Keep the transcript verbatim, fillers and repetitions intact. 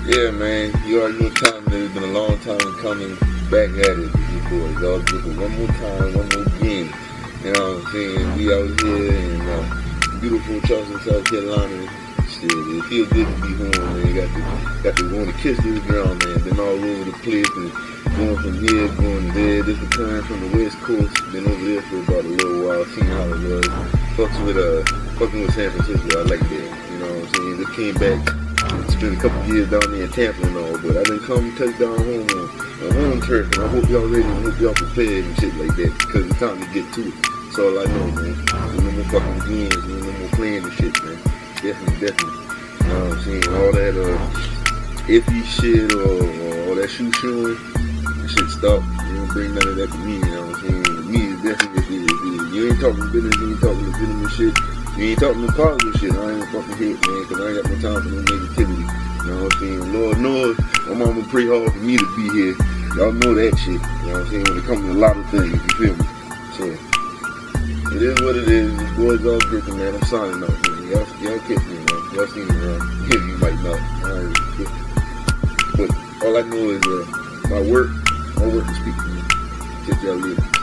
Yeah, man, you already know time it is. It's been a long time coming back at it, you boys. Y'all give it one more time, one more again. You know what I'm saying? We out here in uh, beautiful Charleston, South Carolina. Shit, it feels good to be home, man. Got to, got to want to kiss this ground, man. Been all over the place and going from here, going there. Just returning from the West Coast. Been over there for about a little while, seeing how it was. Fucking with, uh, fucking with San Francisco. I like that. You know what I'm saying? Just came back. Spent a couple years down there in Tampa and all, but I done come touch down home on, on home turf, and I hope y'all ready and hope y'all prepared and shit like that, because it's time to get to it. That's all I know, man. No more fucking games, no more playing and shit, man. Definitely, definitely. You know what I'm saying? All that uh, iffy shit or, or all that shoe shooing, that shit stop. You don't bring none of that to me, you know what I'm saying? To me, it's definitely if it, if it, you ain't talking business, you ain't talking legitimate shit. You ain't talking no positive shit, I ain't fucking hit, man, because I ain't got no time for no negativity. You know what I'm saying? Lord knows, my mama pray hard for me to be here. Y'all know that shit, you know what I'm saying, when it comes to a lot of things, you feel me? So, it is what it is. This boy's all drinking, man. I'm signing off, man. Y'all, y'all catch me, man. Y'all seen me around. Yeah, you might not. Alright, but all I know is uh, my work, my work is speaking to me. Catch y'all later.